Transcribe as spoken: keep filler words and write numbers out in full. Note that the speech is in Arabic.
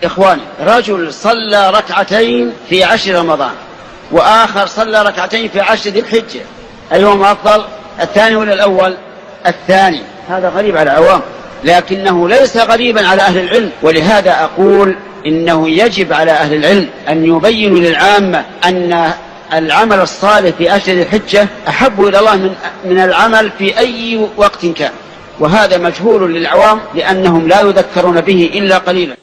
إخواني، رجل صلى ركعتين في عشر رمضان وآخر صلى ركعتين في عشر ذي الحجة، أيهما أفضل؟ الثاني ولا الأول؟ الثاني. هذا غريب على العوام، لكنه ليس غريبا على أهل العلم. ولهذا أقول إنه يجب على أهل العلم أن يبينوا للعامة أن العمل الصالح في عشر ذي الحجة أحب إلى الله من, من العمل في أي وقت كان، وهذا مجهول للعوام لأنهم لا يذكرون به إلا قليلا.